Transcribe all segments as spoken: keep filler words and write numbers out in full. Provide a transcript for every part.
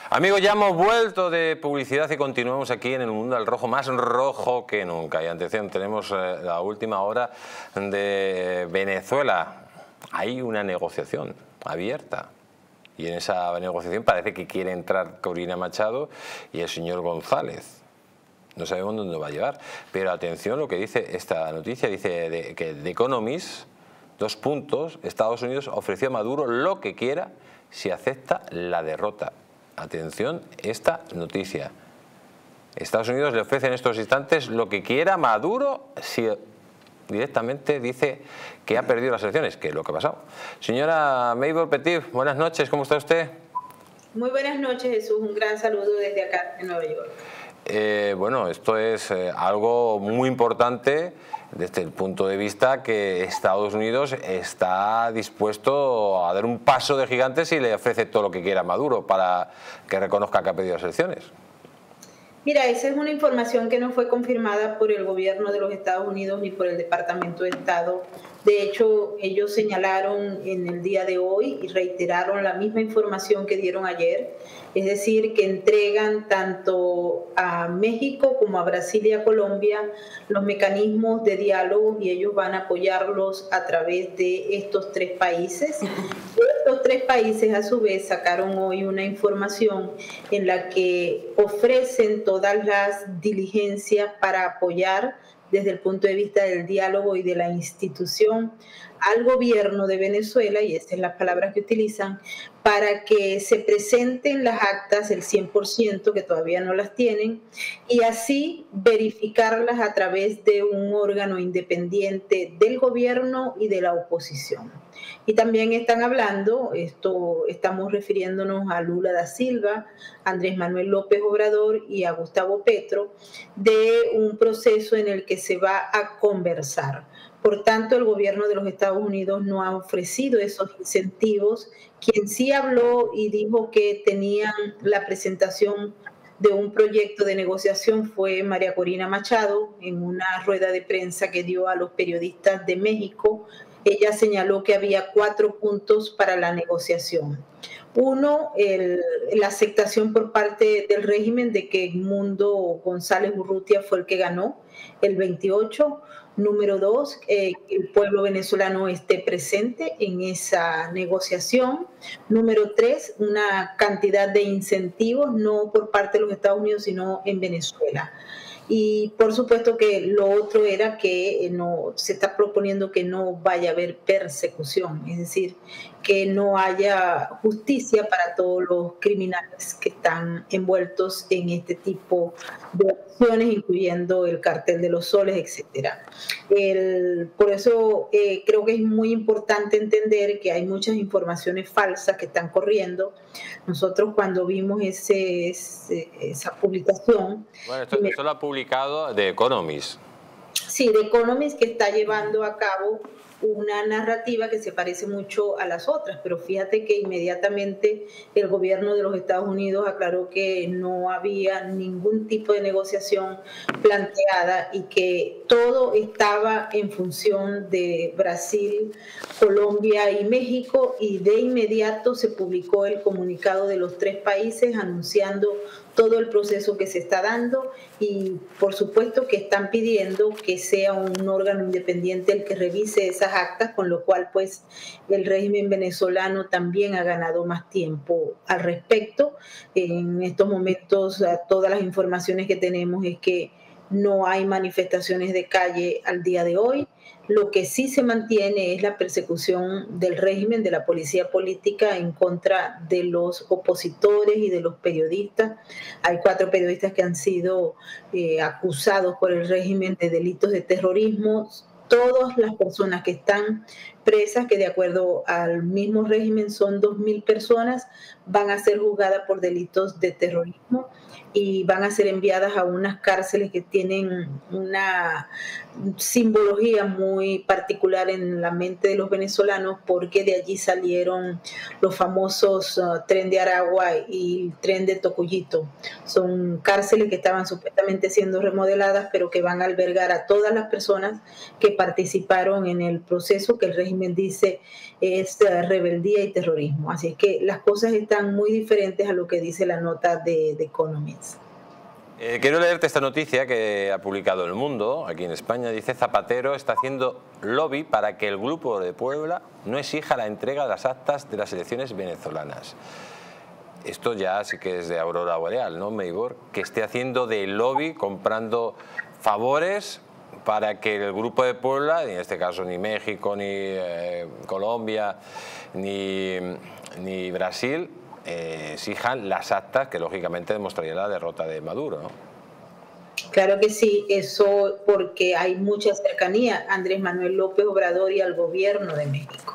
Amigos, ya hemos vuelto de publicidad y continuamos aquí en el mundo del rojo, más rojo que nunca. Y atención, tenemos eh, la última hora de Venezuela. Hay una negociación abierta y en esa negociación parece que quiere entrar Corina Machado y el señor González. No sabemos dónde va a llevar, pero atención lo que dice esta noticia, dice de, que The Economist, dos puntos, Estados Unidos ofreció a Maduro lo que quiera si acepta la derrota. Atención, esta noticia. Estados Unidos le ofrece en estos instantes lo que quiera a Maduro si directamente dice que ha perdido las elecciones, que es lo que ha pasado. Señora Mabel Petit, buenas noches, ¿cómo está usted? Muy buenas noches, Jesús, un gran saludo desde acá, en Nueva York. Eh, bueno, esto es eh, algo muy importante desde el punto de vista que Estados Unidos está dispuesto a dar un paso de gigantes y le ofrece todo lo que quiera a Maduro para que reconozca que ha perdido las elecciones. Mira, esa es una información que no fue confirmada por el gobierno de los Estados Unidos ni por el Departamento de Estado. De hecho, ellos señalaron en el día de hoy y reiteraron la misma información que dieron ayer, es decir, que entregan tanto a México como a Brasil y a Colombia los mecanismos de diálogo y ellos van a apoyarlos a través de estos tres países. Estos tres países a su vez sacaron hoy una información en la que ofrecen todas las diligencias para apoyar desde el punto de vista del diálogo y de la institución al gobierno de Venezuela, y estas son las palabras que utilizan, para que se presenten las actas, el cien por ciento, que todavía no las tienen, y así verificarlas a través de un órgano independiente del gobierno y de la oposición. Y también están hablando, esto estamos refiriéndonos a Lula da Silva, Andrés Manuel López Obrador y a Gustavo Petro, de un proceso en el que se va a conversar. Por tanto, el gobierno de los Estados Unidos no ha ofrecido esos incentivos. Quien sí habló y dijo que tenían la presentación de un proyecto de negociación fue María Corina Machado en una rueda de prensa que dio a los periodistas de México. Ella señaló que había cuatro puntos para la negociación. Uno, el, la aceptación por parte del régimen de que Edmundo González Urrutia fue el que ganó el veintiocho. Número dos, eh, que el pueblo venezolano esté presente en esa negociación. Número tres, una cantidad de incentivos, no por parte de los Estados Unidos, sino en Venezuela. Y por supuesto que lo otro era que no, se está proponiendo que no vaya a haber persecución, es decir, que no haya justicia para todos los criminales que están envueltos en este tipo de acciones, incluyendo el Cartel de los Soles, etcétera. El, por eso eh, creo que es muy importante entender que hay muchas informaciones falsas que están corriendo. Nosotros cuando vimos ese, ese, esa publicación... Bueno, esto, esto lo ha publicado The Economist. Sí, The Economist, que está llevando a cabo una narrativa que se parece mucho a las otras, pero fíjate que inmediatamente el gobierno de los Estados Unidos aclaró que no había ningún tipo de negociación planteada y que todo estaba en función de Brasil, Colombia y México, y de inmediato se publicó el comunicado de los tres países anunciando todo el proceso que se está dando y por supuesto que están pidiendo que sea un órgano independiente el que revise esas actas, con lo cual pues el régimen venezolano también ha ganado más tiempo al respecto. En estos momentos todas las informaciones que tenemos es que no hay manifestaciones de calle al día de hoy. Lo que sí se mantiene es la persecución del régimen, de la policía política en contra de los opositores y de los periodistas. Hay cuatro periodistas que han sido eh, acusados por el régimen de delitos de terrorismo. Todas las personas que están presas, que de acuerdo al mismo régimen son dos mil personas, van a ser juzgadas por delitos de terrorismo y van a ser enviadas a unas cárceles que tienen una simbología muy particular en la mente de los venezolanos, porque de allí salieron los famosos uh, tren de Aragua y el tren de Tocuyito. Son cárceles que estaban supuestamente siendo remodeladas, pero que van a albergar a todas las personas que participaron en el proceso que el régimen régimen dice es rebeldía y terrorismo. Así que las cosas están muy diferentes a lo que dice la nota de The Economist. Eh, quiero leerte esta noticia que ha publicado El Mundo, aquí en España. Dice: Zapatero está haciendo lobby para que el Grupo de Puebla no exija la entrega de las actas de las elecciones venezolanas. Esto ya sí que es de aurora boreal, ¿no, Meibor? Que esté haciendo de lobby, comprando favores para que el Grupo de Puebla, y en este caso ni México, ni eh, Colombia, ni, ni Brasil, eh, exijan las actas que lógicamente demostrarían la derrota de Maduro, ¿no? Claro que sí, eso porque hay mucha cercanía a Andrés Manuel López Obrador y al gobierno de México.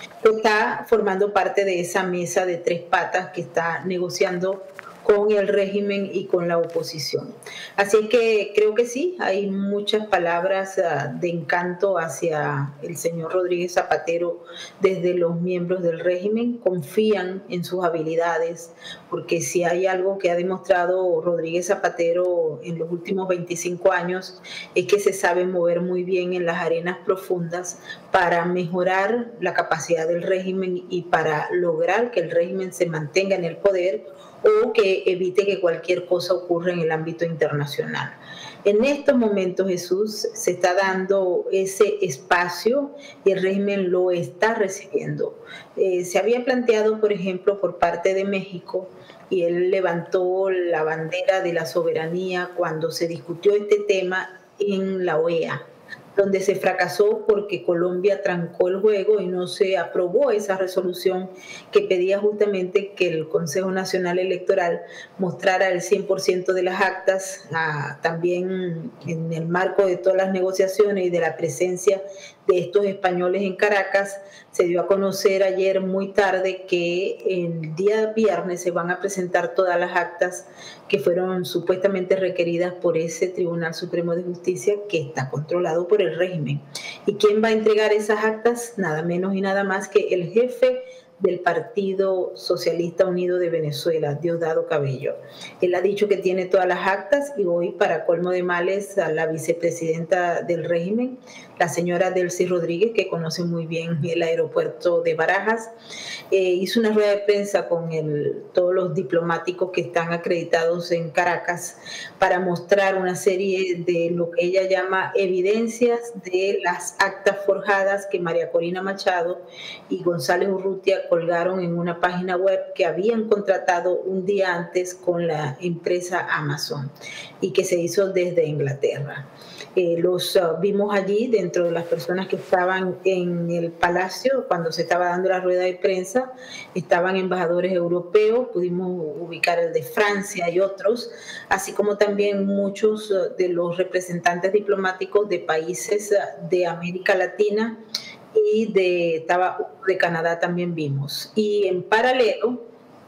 Está formando parte de esa mesa de tres patas que está negociando con el régimen y con la oposición. Así que creo que sí, hay muchas palabras uh, de encanto hacia el señor Rodríguez Zapatero desde los miembros del régimen, confían en sus habilidades, porque si hay algo que ha demostrado Rodríguez Zapatero en los últimos veinticinco años es que se sabe mover muy bien en las arenas profundas para mejorar la capacidad del régimen y para lograr que el régimen se mantenga en el poder o que evite que cualquier cosa ocurra en el ámbito internacional. En estos momentos, Jesús, se está dando ese espacio y el régimen lo está recibiendo. Eh, se había planteado, por ejemplo, por parte de México, y él levantó la bandera de la soberanía cuando se discutió este tema en la O E A, donde se fracasó porque Colombia trancó el juego y no se aprobó esa resolución que pedía justamente que el Consejo Nacional Electoral mostrara el cien por ciento de las actas, ah, también en el marco de todas las negociaciones y de la presencia de estos españoles en Caracas. Se dio a conocer ayer muy tarde que el día viernes se van a presentar todas las actas que fueron supuestamente requeridas por ese Tribunal Supremo de Justicia que está controlado por el régimen. ¿Y quién va a entregar esas actas? Nada menos y nada más que el jefe del Partido Socialista Unido de Venezuela, Diosdado Cabello. Él ha dicho que tiene todas las actas y hoy, para colmo de males, a la vicepresidenta del régimen, la señora Delcy Rodríguez, que conoce muy bien el aeropuerto de Barajas, eh, hizo una rueda de prensa con el, todos los diplomáticos que están acreditados en Caracas para mostrar una serie de lo que ella llama evidencias de las actas forjadas que María Corina Machado y González Urrutia colgaron en una página web que habían contratado un día antes con la empresa Amazon y que se hizo desde Inglaterra. Eh, los uh, vimos allí dentro de las personas que estaban en el palacio cuando se estaba dando la rueda de prensa. Estaban embajadores europeos, pudimos ubicar el de Francia y otros, así como también muchos uh, de los representantes diplomáticos de países uh, de América Latina y de, estaba, de Canadá también vimos. Y en paralelo,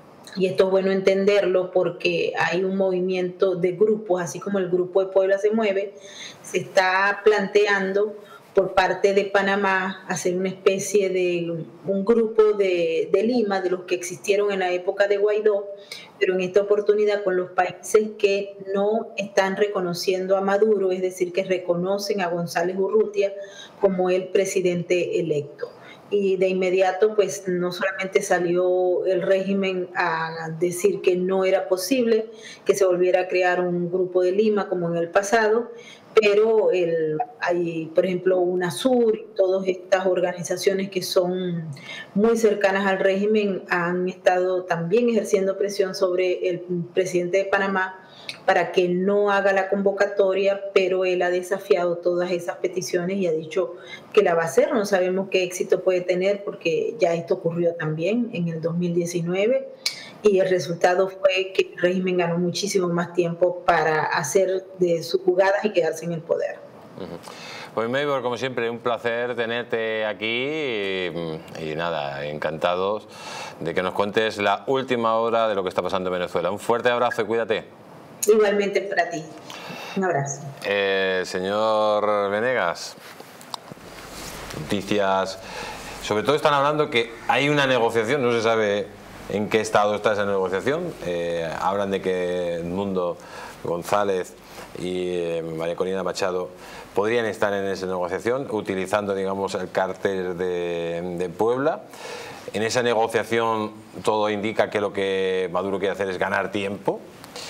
y esto es bueno entenderlo porque hay un movimiento de grupos, así como el Grupo de Puebla se mueve, se está planteando por parte de Panamá hacer una especie de un grupo de, de Lima, de los que existieron en la época de Guaidó, pero en esta oportunidad con los países que no están reconociendo a Maduro, es decir, que reconocen a González Urrutia como el presidente electo. Y de inmediato, pues no solamente salió el régimen a decir que no era posible que se volviera a crear un grupo de Lima como en el pasado, pero el, hay, por ejemplo, UNASUR y todas estas organizaciones que son muy cercanas al régimen han estado también ejerciendo presión sobre el presidente de Panamá para que no haga la convocatoria, pero él ha desafiado todas esas peticiones y ha dicho que la va a hacer. No sabemos qué éxito puede tener porque ya esto ocurrió también en el dos mil diecinueve y el resultado fue que el régimen ganó muchísimo más tiempo para hacer de sus jugadas y quedarse en el poder. Pues Meibor, como siempre, un placer tenerte aquí y, y nada, encantados de que nos cuentes la última hora de lo que está pasando en Venezuela. Un fuerte abrazo y cuídate. Igualmente para ti. Un abrazo. Eh, señor Venegas, noticias, sobre todo están hablando que hay una negociación, no se sabe en qué estado está esa negociación, eh, hablan de que Edmundo González y eh, María Corina Machado podrían estar en esa negociación, utilizando, digamos, el cártel de, de Puebla. En esa negociación todo indica que lo que Maduro quiere hacer es ganar tiempo.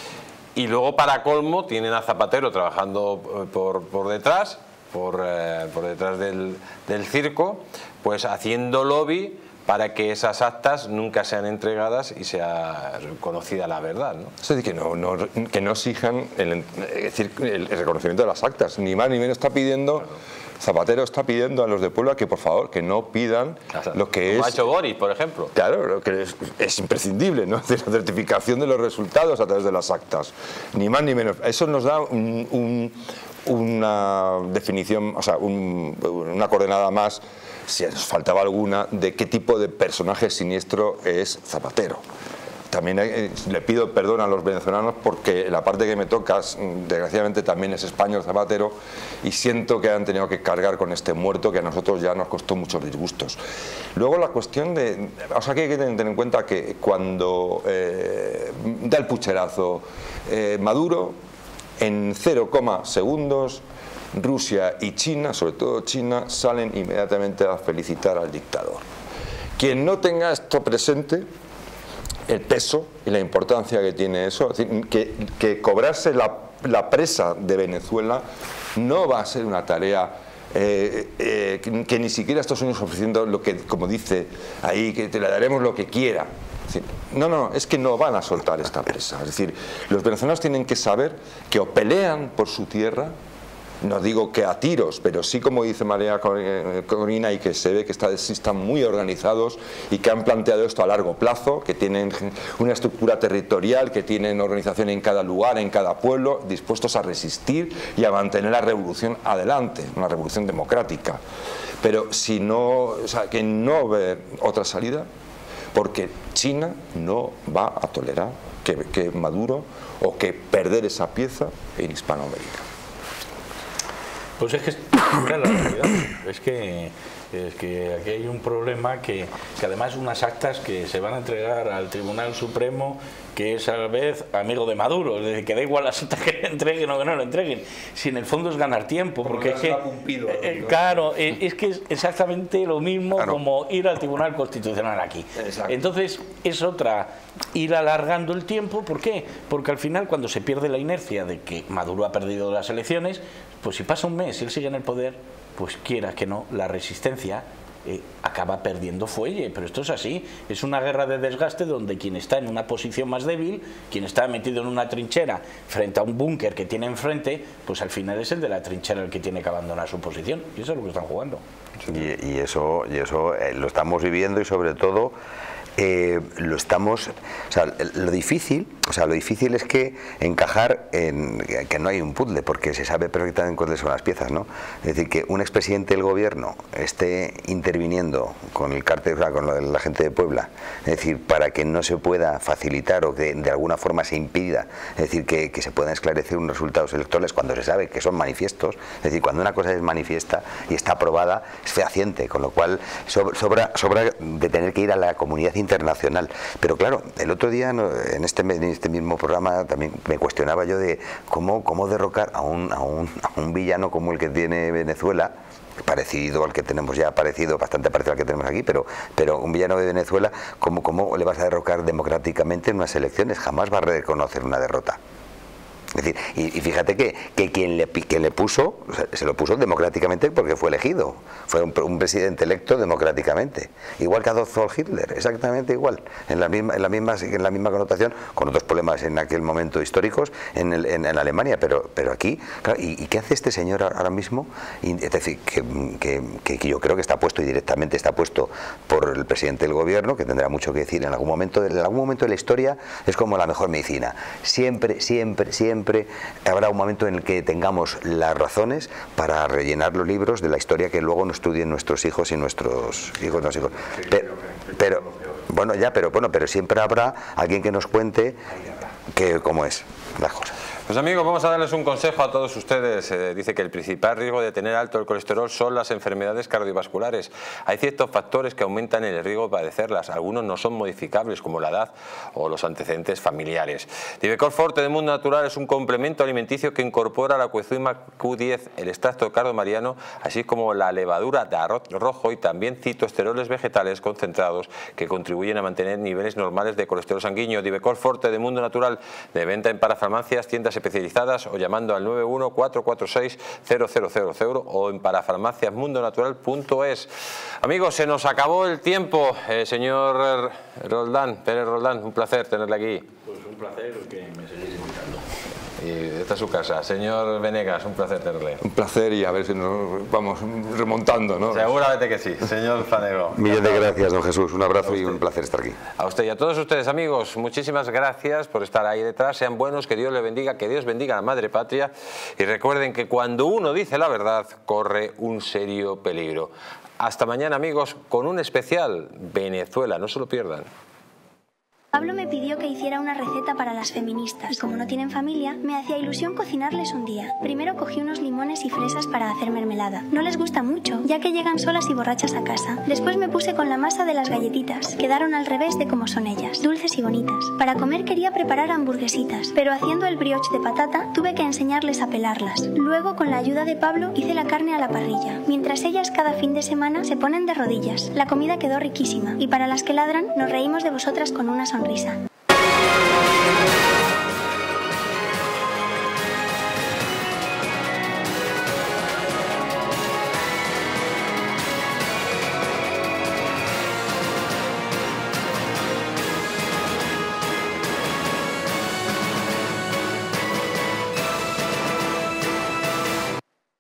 Y luego, para colmo, tienen a Zapatero trabajando por, por detrás, por, eh, por detrás del, del circo, pues haciendo lobby para que esas actas nunca sean entregadas y sea conocida la verdad, ¿no? Es decir, que no, no, que no exijan el, es decir, el, el reconocimiento de las actas, ni más ni menos está pidiendo... Claro. Zapatero está pidiendo a los de Puebla que, por favor, que no pidan lo que Como es... ha hecho Boris, por ejemplo. Claro, lo que es, es imprescindible, ¿no? De la certificación de los resultados a través de las actas. Ni más ni menos. Eso nos da un, un, una definición, o sea, un, una coordenada más, si nos faltaba alguna, de qué tipo de personaje siniestro es Zapatero. También hay, le pido perdón a los venezolanos porque la parte que me toca, desgraciadamente, también es español Zapatero, y siento que han tenido que cargar con este muerto que a nosotros ya nos costó muchos disgustos. Luego la cuestión de... O sea, que hay que tener en cuenta que cuando eh, da el pucherazo eh, Maduro, en cero coma segundos, Rusia y China, sobre todo China, salen inmediatamente a felicitar al dictador. Quien no tenga esto presente, el peso y la importancia que tiene eso, es decir, que, que cobrarse la, la presa de Venezuela no va a ser una tarea eh, eh, que, que ni siquiera Estados Unidos ofreciendo lo que, como dice ahí, que te la daremos lo que quiera. Es decir, no, no, es que no van a soltar esta presa. Es decir, los venezolanos tienen que saber que o pelean por su tierra, no digo que a tiros, pero sí, como dice María Corina, y que se ve que está, están muy organizados y que han planteado esto a largo plazo, que tienen una estructura territorial, que tienen organización en cada lugar, en cada pueblo, dispuestos a resistir y a mantener la revolución adelante, una revolución democrática. Pero si no, o sea, que no ve otra salida, porque China no va a tolerar que, que Maduro o que perder esa pieza en Hispanoamérica. Pues es que es la realidad, es que, es que aquí hay un problema que, que además unas actas que se van a entregar al Tribunal Supremo, que es a la vez amigo de Maduro, es decir, que da igual las actas que le entreguen o que no lo entreguen, si en el fondo es ganar tiempo, porque es que, eh, claro, es que es exactamente lo mismo, claro, como ir al Tribunal Constitucional aquí. Exacto. Entonces es otra, ir alargando el tiempo. ¿Por qué? Porque al final, cuando se pierde la inercia de que Maduro ha perdido las elecciones, pues si pasa un mes y él sigue en el poder, pues quiera que no, la resistencia eh, acaba perdiendo fuelle. Pero esto es así, es una guerra de desgaste donde quien está en una posición más débil, quien está metido en una trinchera frente a un búnker que tiene enfrente, pues al final es el de la trinchera el que tiene que abandonar su posición, y eso es lo que están jugando. Y, y eso, y eso eh, lo estamos viviendo, y sobre todo Eh, lo estamos, o sea, lo difícil, o sea, lo difícil es que encajar en que no hay un puzzle, porque se sabe perfectamente cuáles son las piezas, ¿no? Es decir, que un expresidente del gobierno esté interviniendo con el cártel, o sea, con la gente de Puebla, es decir, para que no se pueda facilitar o que de alguna forma se impida, es decir, que, que se puedan esclarecer unos resultados electorales cuando se sabe que son manifiestos, es decir, cuando una cosa es manifiesta y está aprobada, es fehaciente, con lo cual sobra, sobra de tener que ir a la comunidad internacional. Pero claro, el otro día en este, en este mismo programa también me cuestionaba yo de cómo, cómo derrocar a un, a, un, a un villano como el que tiene Venezuela, parecido al que tenemos ya, parecido, bastante parecido al que tenemos aquí, pero, pero un villano de Venezuela, ¿cómo, cómo le vas a derrocar democráticamente en unas elecciones? Jamás va a reconocer una derrota. Es decir, y, y fíjate que, que quien, le, quien le puso, o sea, se lo puso democráticamente porque fue elegido, fue un, un presidente electo democráticamente, igual que Adolf Hitler, exactamente igual, en la misma, en la misma, en la misma connotación, con otros problemas en aquel momento históricos en, el, en, en Alemania, pero, pero aquí, claro, ¿y, ¿y qué hace este señor ahora mismo? Y, es decir, que, que, que yo creo que está puesto, y directamente está puesto por el presidente del gobierno, que tendrá mucho que decir en algún momento, en algún momento de la historia, es como la mejor medicina, siempre, siempre, siempre Siempre habrá un momento en el que tengamos las razones para rellenar los libros de la historia que luego nos estudien nuestros hijos y nuestros hijos, no hijos. Pero, pero bueno, ya, pero bueno, pero siempre habrá alguien que nos cuente que cómo es las cosas. Pues amigos, vamos a darles un consejo a todos ustedes. Eh, dice que el principal riesgo de tener alto el colesterol son las enfermedades cardiovasculares. Hay ciertos factores que aumentan el riesgo de padecerlas. Algunos no son modificables, como la edad o los antecedentes familiares. Divecol Forte de Mundo Natural es un complemento alimenticio que incorpora la coenzima Q diez, el extracto de cardo mariano, así como la levadura de arroz rojo y también citoesteroles vegetales concentrados que contribuyen a mantener niveles normales de colesterol sanguíneo. Divecol Forte de Mundo Natural, de venta en parafarmacias, tiendas especializadas o llamando al nueve uno cuatro cuatro seis cero cero cero cero o en parafarmaciasmundonatural punto es. Amigos, se nos acabó el tiempo. Eh, señor Roldán, Pérez Roldán, un placer tenerle aquí. Pues un placer que me seguís invitando. Y esta es su casa. Señor Venegas, un placer tenerle. Un placer y a ver si nos vamos remontando, ¿no? Seguramente que sí. Señor Fanego. Millones de gracias, don Jesús. Un abrazo y un placer estar aquí. A usted y a todos ustedes, amigos, muchísimas gracias por estar ahí detrás. Sean buenos, que Dios les bendiga, que Dios bendiga a la Madre Patria. Y recuerden que cuando uno dice la verdad, corre un serio peligro. Hasta mañana, amigos, con un especial Venezuela. No se lo pierdan. Pablo me pidió que hiciera una receta para las feministas y como no tienen familia, me hacía ilusión cocinarles un día. Primero cogí unos limones y fresas para hacer mermelada. No les gusta mucho, ya que llegan solas y borrachas a casa. Después me puse con la masa de las galletitas. Quedaron al revés de como son ellas, dulces y bonitas. Para comer quería preparar hamburguesitas, pero haciendo el brioche de patata tuve que enseñarles a pelarlas. Luego, con la ayuda de Pablo, hice la carne a la parrilla, mientras ellas cada fin de semana se ponen de rodillas. La comida quedó riquísima y para las que ladran nos reímos de vosotras con una sonrisa.